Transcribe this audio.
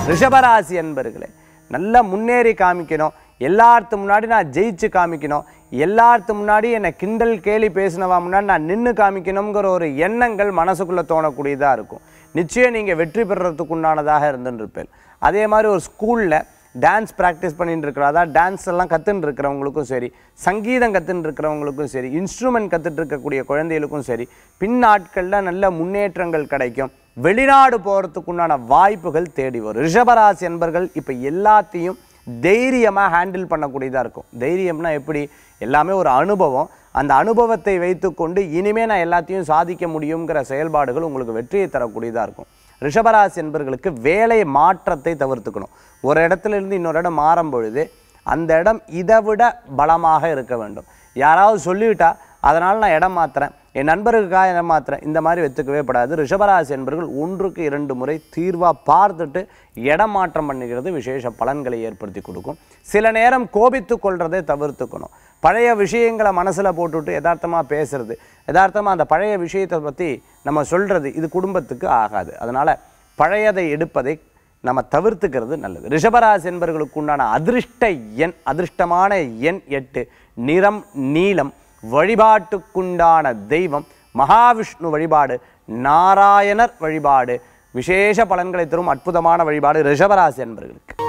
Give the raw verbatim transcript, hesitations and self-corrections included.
ரிஷபராசி என்பர்களே, நல்லா முன்னேறி காமிக்கணும், எல்லாத்து முன்னாடி நான் ஜெயிச்சு காமிக்கணும், எல்லாத்து முன்னாடி என்னை கிண்டல் கேலி பேசினவா முன்னாடி நான் நின்று காமிக்கணுங்கிற ஒரு எண்ணங்கள் மனசுக்குள்ளே தோணக்கூடியதாக இருக்கும். நிச்சயம் நீங்கள் வெற்றி பெறுறதுக்கு உண்டானதாக இருந்துருப்பேன். அதே மாதிரி ஒரு ஸ்கூலில் டான்ஸ் ப்ராக்டிஸ் பண்ணிட்டு இருக்கிறோம், அதாவது டான்ஸ் எல்லாம் கற்றுன்னு இருக்கிறவங்களுக்கும் சரி, சங்கீதம் கற்றுன்னு இருக்கிறவங்களுக்கும் சரி, இன்ஸ்ட்ருமெண்ட் கற்றுட்டு இருக்கக்கூடிய குழந்தைகளுக்கும் சரி, பின்னாட்களில் நல்ல முன்னேற்றங்கள் கிடைக்கும். வெளிநாடு போகிறதுக்குண்டான வாய்ப்புகள் தேடி வரும். ரிஷபராசி என்பர்கள் இப்போ எல்லாத்தையும் தைரியமாக ஹேண்டில் பண்ணக்கூடியதாக இருக்கும். தைரியம்னா எப்படி? எல்லாமே ஒரு அனுபவம். அந்த அனுபவத்தை வைத்துக்கொண்டு இனிமேல் நான் எல்லாத்தையும் சாதிக்க முடியுங்கிற செயல்பாடுகள் உங்களுக்கு வெற்றியை தரக்கூடியதாக இருக்கும். ரிஷபராசி என்பர்களுக்கு வேலை மாற்றத்தை தவிர்த்துக்கணும். ஒரு இடத்துல இருந்து இன்னொரு இடம் மாறும் பொழுது அந்த இடம் இதை விட பலமாக இருக்க வேண்டும். யாராவது சொல்லிவிட்டா அதனால் நான் இடம் மாற்றுறேன், என் நண்பருக்காக இடம் மாற்றுறேன், இந்த மாதிரி வெத்துக்கவே படாது. ரிஷபராசி என்பர்கள் ஒன்றுக்கு இரண்டு முறை தீர்வாக பார்த்துட்டு இடம் மாற்றம் பண்ணிக்கிறது விசேஷ பலன்களை ஏற்படுத்தி கொடுக்கும். சில நேரம் கோபித்து கொள்றதை தவிர்த்துக்கணும். பழைய விஷயங்களை மனசில் போட்டுவிட்டு யதார்த்தமாக பேசுறது, யதார்த்தமாக அந்த பழைய விஷயத்தை பற்றி நம்ம சொல்கிறது, இது குடும்பத்துக்கு ஆகாது. அதனால் பழையதை எடுப்பதை நம்ம தவிர்த்துக்கிறது நல்லது. ரிஷபராசி என்பர்களுக்கு உண்டான அதிர்ஷ்ட எண் அதிர்ஷ்டமான எண் எட்டு, நிறம் நீலம், வழிபாட்டுக்குண்டான தெய்வம் மகாவிஷ்ணு வழிபாடு, நாராயணர் வழிபாடு விசேஷ பலன்களை தரும் அற்புதமான வழிபாடு ரிஷபராசி என்பர்களுக்கு.